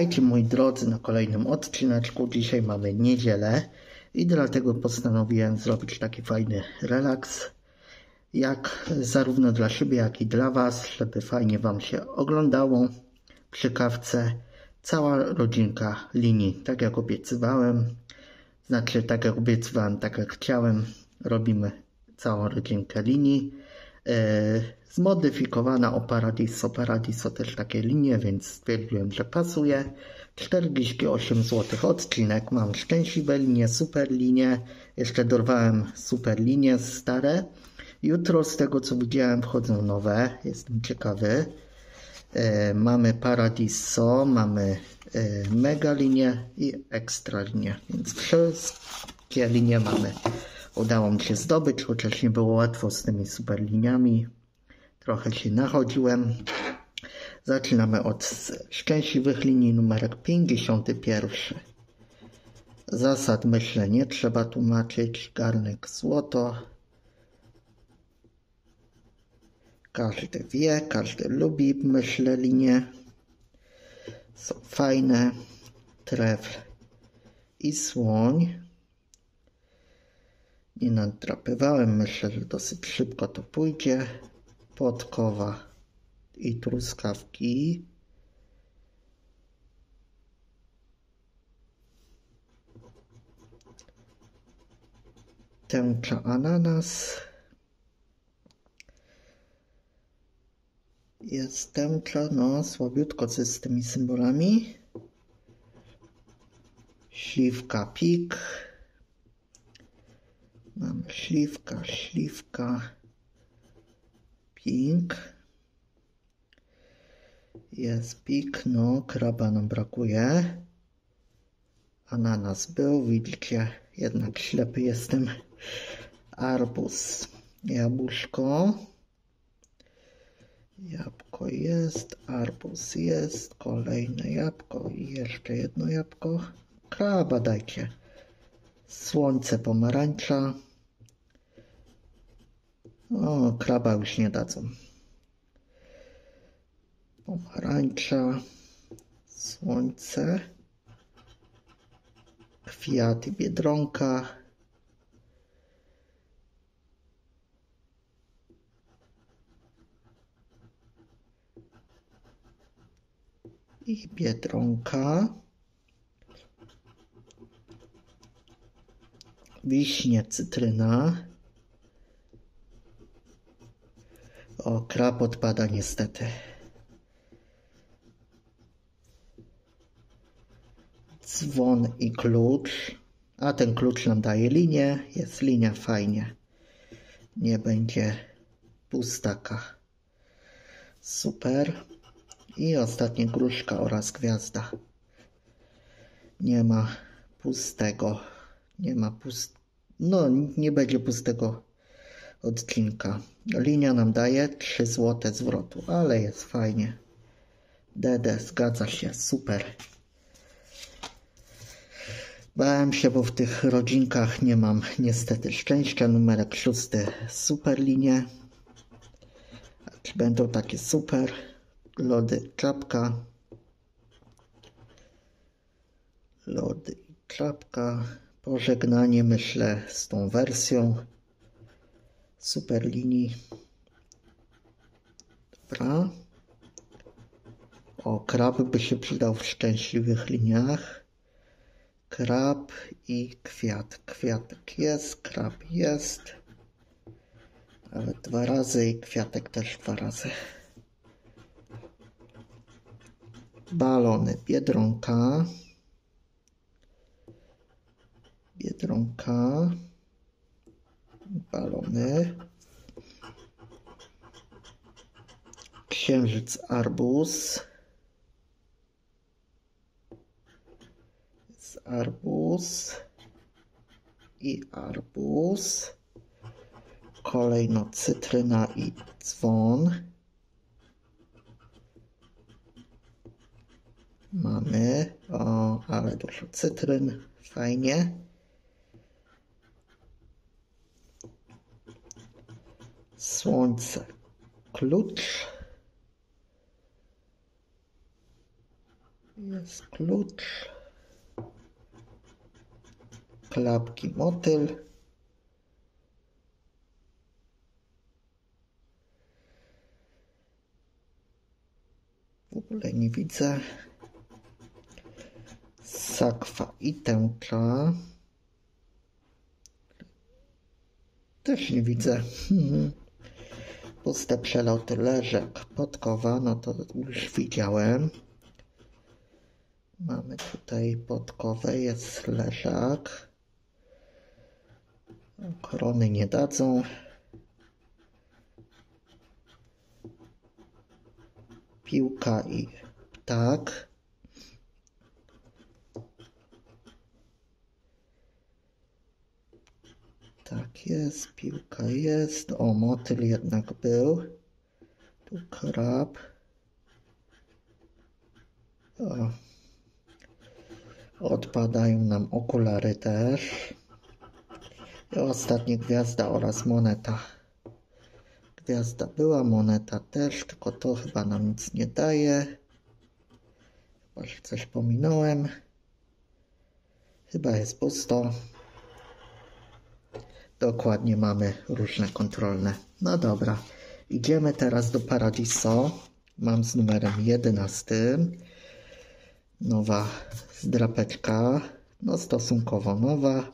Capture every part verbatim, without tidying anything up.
Witajcie moi drodzy na kolejnym odcineczku. Dzisiaj mamy niedzielę i dlatego postanowiłem zrobić taki fajny relaks, jak zarówno dla siebie, jak i dla Was, żeby fajnie Wam się oglądało przy kawce. Cała rodzinka linii, tak jak obiecywałem, znaczy tak jak obiecywałem, tak jak chciałem, robimy całą rodzinkę linii. Zmodyfikowana o Paradiso. Paradiso też takie linie, więc stwierdziłem, że pasuje. czterdzieści osiem złotych odcinek. Mam szczęśliwe linie, super linie. Jeszcze dorwałem super linie stare. Jutro z tego co widziałem wchodzą nowe. Jestem ciekawy. E, mamy Paradiso, mamy e, mega linię i ekstra linię. Więc wszystkie linie mamy. Udało mi się zdobyć, chociaż nie było łatwo z tymi super liniami. Trochę się nachodziłem. Zaczynamy od szczęśliwych linii, numerek pięćdziesiąty pierwszy. Zasad myślę nie trzeba tłumaczyć. Garnek złoto. Każdy wie, każdy lubi, myślę, linie. Są fajne. Trefl i słoń. Nie nadrapywałem, myślę, że dosyć szybko to pójdzie. Podkowa i truskawki. Tęcza ananas. Jest tęcza, no słabiutko co z tymi symbolami. Śliwka, pik. Mamy śliwka, śliwka, pink. Jest pik, no kraba nam brakuje. Ananas był, widzicie, jednak ślepy jestem. Arbuz, jabłuszko. Jabłko jest, arbuz jest, kolejne jabłko i jeszcze jedno jabłko. Kraba dajcie. Słońce, pomarańcza. O, kraba już nie dadzą. Pomarańcza, słońce, kwiat i biedronka. I biedronka. Wiśnie, cytryna. O, krab odpada niestety. Dzwon i klucz. A ten klucz nam daje linię. Jest linia, fajnie. Nie będzie pustaka. Super. I ostatnie gruszka oraz gwiazda. Nie ma pustego. Nie ma pust... No, nie będzie pustego odcinka. Linia nam daje trzy złote zwrotu, ale jest fajnie. D D, zgadza się, super. Bałem się, bo w tych rodzinkach nie mam niestety szczęścia. Numerek szósty, super linie. Czy będą takie super? Lody, czapka. Lody i czapka. Pożegnanie, myślę, z tą wersją. Super linii. Dobra. O, krab by się przydał w szczęśliwych liniach. Krab i kwiat. Kwiatek jest, krab jest. Ale dwa razy i kwiatek też dwa razy. Balony, biedronka. Biedronka. Balony. Księżyc, arbuz. Jest arbuz. I arbuz. Kolejno cytryna i dzwon. Mamy, o, ale dużo cytryn, fajnie. Słońce, klucz. Jest jest klucz. Klapki motyl. W ogóle nie widzę. Sakwa i tęcza. Też nie widzę. Hmm. Puste przeloty, leżek, podkowa, no to już widziałem. Mamy tutaj podkowę, jest leżak. Korony nie dadzą. Piłka i ptak. Tak jest, piłka jest. O, motyl jednak był. Tu krab. O. Odpadają nam okulary też. I ostatnia gwiazda oraz moneta. Gwiazda była, moneta też, tylko to chyba nam nic nie daje. Chyba, że coś pominąłem. Chyba jest pusto. Dokładnie mamy różne kontrolne. No dobra, idziemy teraz do Paradiso. Mam z numerem jedenastym. Nowa zdrapeczka, no stosunkowo nowa.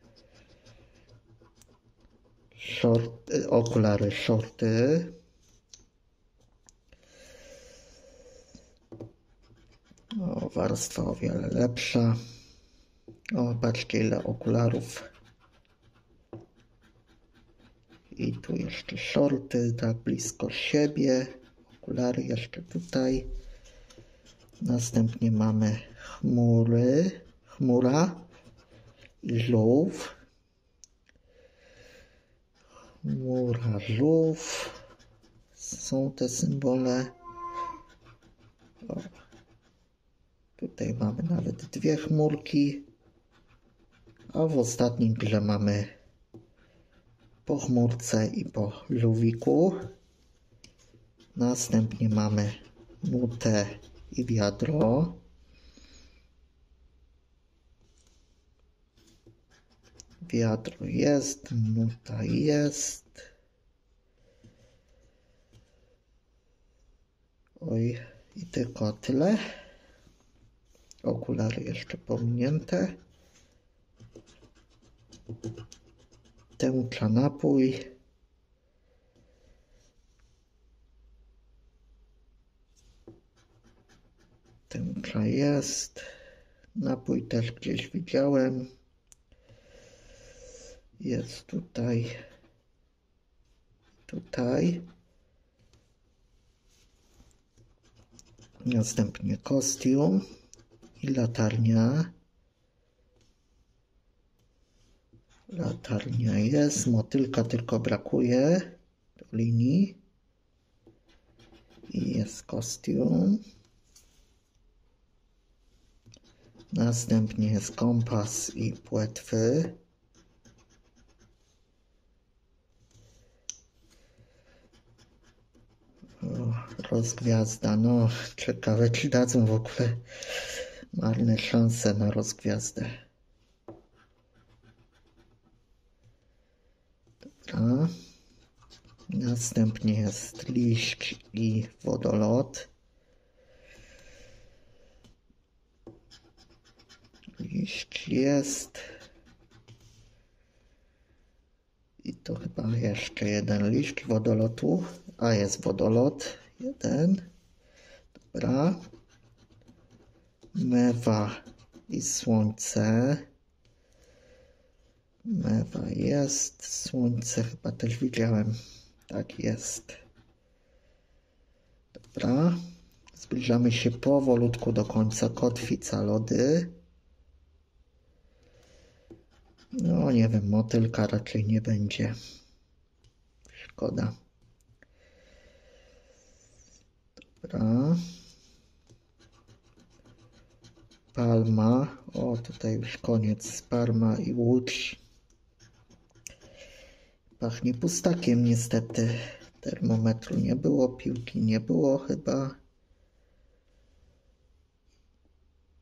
Short, okulary shorty. O, warstwa o wiele lepsza. O, patrzcie ile okularów. I tu jeszcze shorty, tak blisko siebie. Okulary jeszcze tutaj. Następnie mamy chmury, chmura i żółw. Chmura, żółw. Są te symbole. O. Tutaj mamy nawet dwie chmurki. A w ostatnim grze mamy po chmurce i po żółwiku. Następnie mamy nutę i wiadro. Wiadro jest, nuta jest. Oj, i tylko tyle. Okulary jeszcze pominięte. Tęcza, napój. Tęcza jest. Napój też gdzieś widziałem. Jest tutaj. Tutaj. Następnie kostium i latarnia. Latarnia jest. Motylka tylko brakuje do linii. I jest kostium. Następnie jest kompas i płetwy. O, rozgwiazda. No, ciekawe, czy dadzą w ogóle marne szanse na rozgwiazdę. Dobra. Następnie jest liść i wodolot. Liść jest. I to chyba jeszcze jeden liść wodolotu. A jest wodolot. Jeden. Dobra. Mewa i słońce. Mewa jest. Słońce chyba też widziałem. Tak jest. Dobra. Zbliżamy się powolutku do końca. Kotwica, lody. No nie wiem, motylka raczej nie będzie. Szkoda. Dobra. Palma. O, tutaj już koniec. Palma i łódź. Pachnie pustakiem niestety. Termometru nie było, piłki nie było chyba.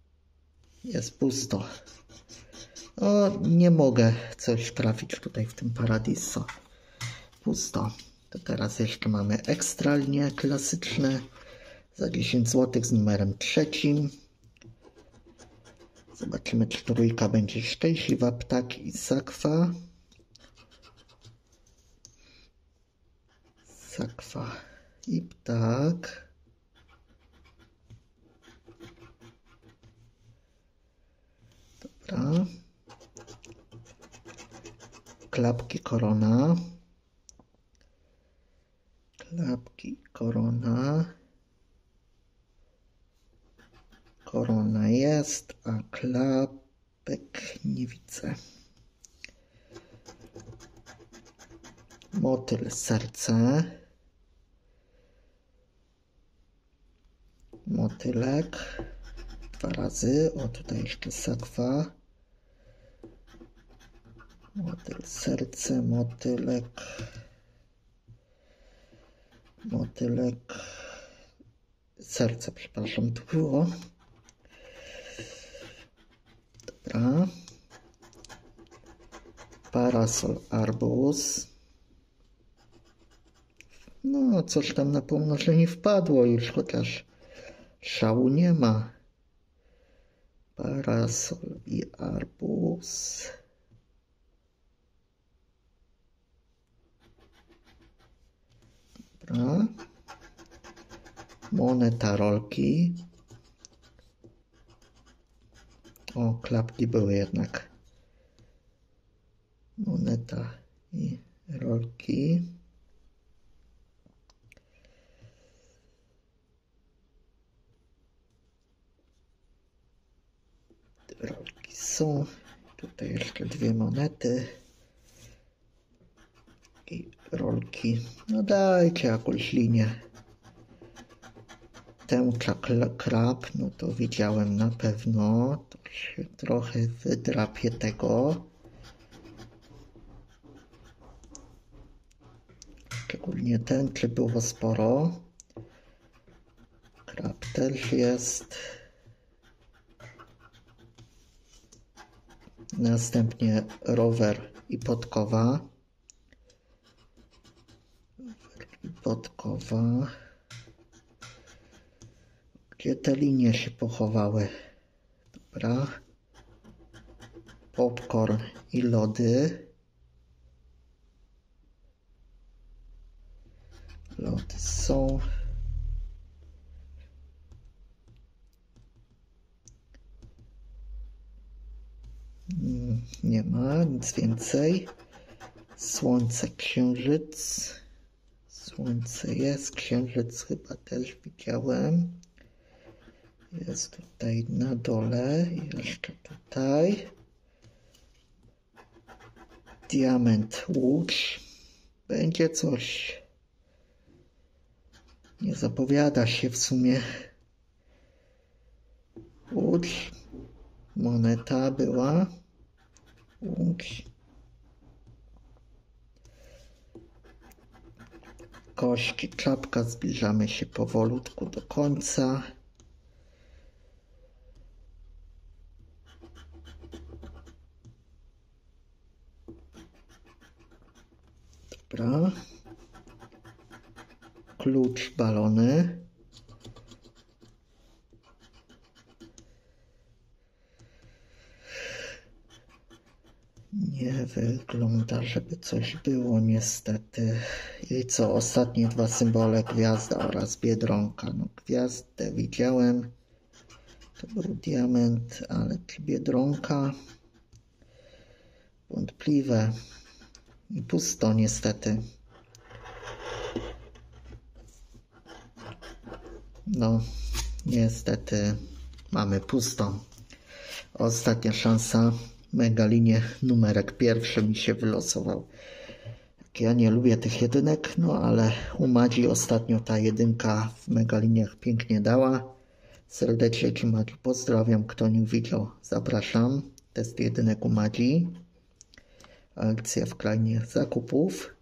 Jest pusto. O, nie mogę coś trafić tutaj w tym Paradiso. Pusto. To teraz jeszcze mamy ekstra linie klasyczne za dziesięć złotych z numerem trzecim. Zobaczymy, czy trójka będzie szczęśliwa. Ptak i sakwa. Sakwa i ptak. Dobra. Klapki, korona. Klapki, korona. Korona jest, a klapek nie widzę. Motyl, serce. Motylek. Dwa razy. O, tutaj jeszcze sakwa. Motyl, serce, motylek. Motylek. Serce, przepraszam, tu było. Dobra. Parasol, arbuz. No, coś tam na pomnożenie wpadło już, chociaż szału nie ma. Parasol i arbuz. Dobra. Moneta, rolki. O, klapki były jednak. Moneta i rolki. Rolki są. Tutaj jeszcze dwie monety. I rolki. No dajcie jakąś linię. Tęcza krab, no to widziałem na pewno. To się trochę wydrapie tego. Szczególnie tęczy było sporo. Krab też jest. Następnie rower i podkowa. Rower i podkowa. Gdzie te linie się pochowały? Dobra. Popcorn i lody. Lody są. Nie ma nic więcej. Słońce, księżyc. Słońce jest, księżyc chyba też widziałem. Jest tutaj na dole, jeszcze tutaj. Diament, łódź. Będzie coś. Nie zapowiada się w sumie. Łódź. Moneta była. Łódź. Kości, czapka. Zbliżamy się powolutku do końca. Dobra. Klucz, balony. Nie wygląda, żeby coś było niestety. I co? Ostatnie dwa symbole, gwiazda oraz biedronka. No gwiazdę widziałem. To był diament, ale czy biedronka? Wątpliwe. I pusto niestety. No, niestety mamy pusto. Ostatnia szansa. Megalinie numerek pierwszy mi się wylosował. Ja nie lubię tych jedynek, no ale u Madzi ostatnio ta jedynka w megaliniach pięknie dała. Serdecznie Ci, Madziu, pozdrawiam. Kto nie widział, zapraszam. Test jedynek u Madzi. Akcja w krainie zakupów.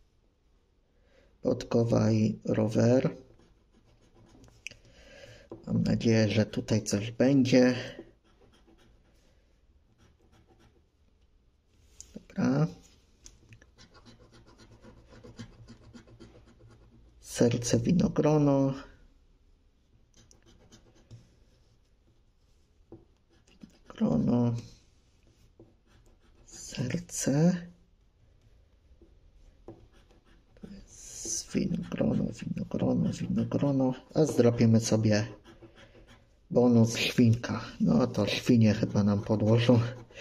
Podkowa i rower. Mam nadzieję, że tutaj coś będzie. Dobra. Serce, winogrono. Winogrono. Serce. To jest winogrono, winogrono, winogrono. A zrobimy sobie bonus świnka. No to świnie chyba nam podłożą.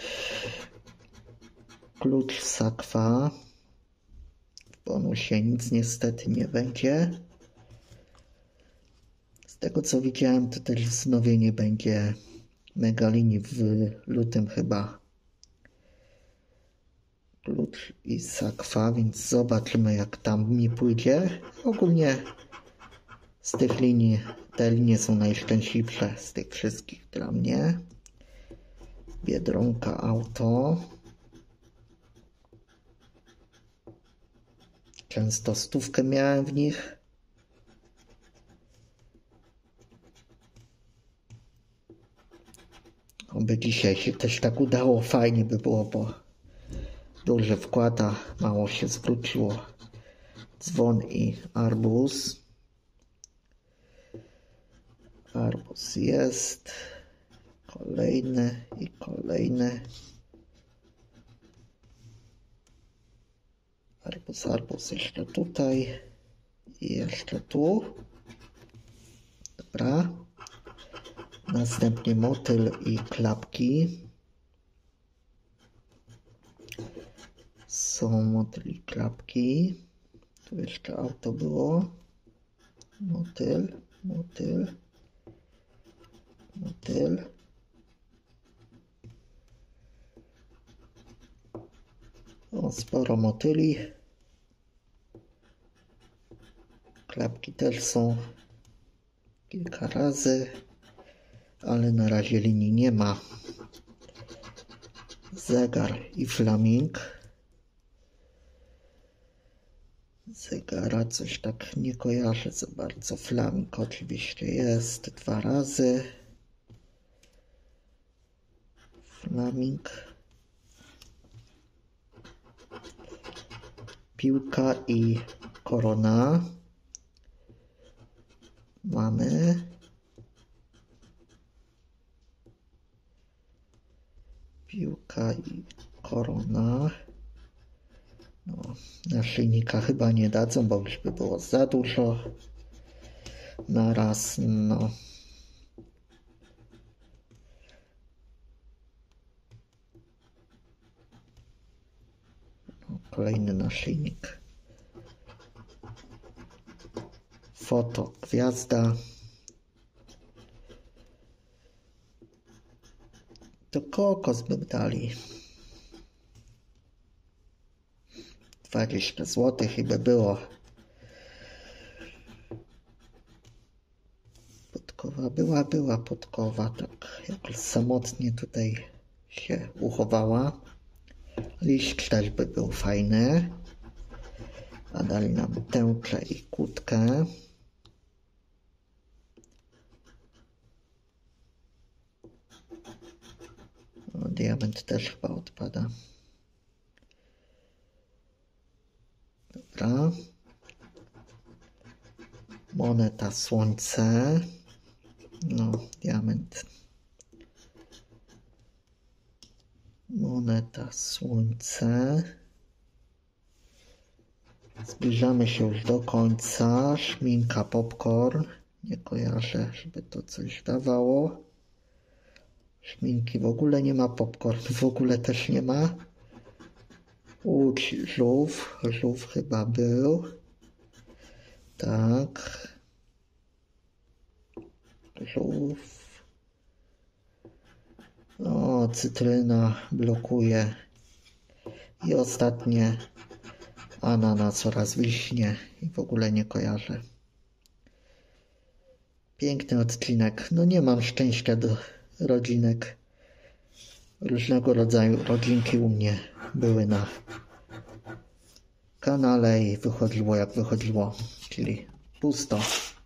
Klucz sakwa. W bonusie nic niestety nie będzie. Z tego co widziałem, to też wznowienie będzie megalinii w lutym chyba. Klucz i sakwa, więc zobaczymy jak tam mi pójdzie. Ogólnie z tych linii, te linie są najszczęśliwsze z tych wszystkich dla mnie. Biedronka, auto. Często stówkę miałem w nich. Oby dzisiaj się też tak udało, fajnie by było, bo duży wkład, a mało się zwróciło. Dzwon i arbuz. Arbuz jest. Kolejny i kolejny. Arbuz, arbuz jeszcze tutaj i jeszcze tu. Dobra. Następnie motyl i klapki. Są motyl i klapki. Tu jeszcze auto było. Motyl, motyl, motyl. O, sporo motyli. Klapki też są kilka razy, ale na razie linii nie ma. Zegar i flaming. Zegara coś tak nie kojarzę za bardzo. Flaming oczywiście jest dwa razy. Flaming. Piłka i korona. Mamy. Piłka i korona. No, naszyjnika chyba nie dadzą, bo już by było za dużo. Na raz, no. no. Kolejny naszyjnik. Foto, gwiazda. To kokos by dali. dwadzieścia złotych i by było. Podkowa była, była podkowa, tak jakoś samotnie tutaj się uchowała. Liść też by był fajny. A dali nam tęczę i kłódkę. O, diament też chyba odpada. Dobra. Moneta, słońce. No, diament. Moneta, słońce. Zbliżamy się już do końca. Szminka, popcorn. Nie kojarzę, żeby to coś dawało. Szminki w ogóle nie ma. Popcorn w ogóle też nie ma. Łódź, żółw. Żółw chyba był. Tak. Żółw. O, cytryna blokuje. I ostatnie ananas oraz wiśnie. I w ogóle nie kojarzę. Piękny odcinek. No nie mam szczęścia do rodzinek. Różnego rodzaju rodzinki u mnie były na kanale i wychodziło jak wychodziło, czyli pusto.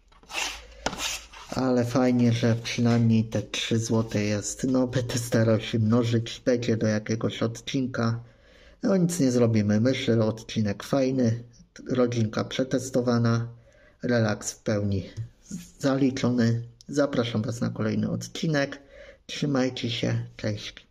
Ale fajnie, że przynajmniej te trzy złote jest. No będę starał się mnożyć, będzie do jakiegoś odcinka. No nic nie zrobimy. Myślę, że odcinek fajny, rodzinka przetestowana, relaks w pełni zaliczony. Zapraszam Was na kolejny odcinek. Trzymajcie się, cześć.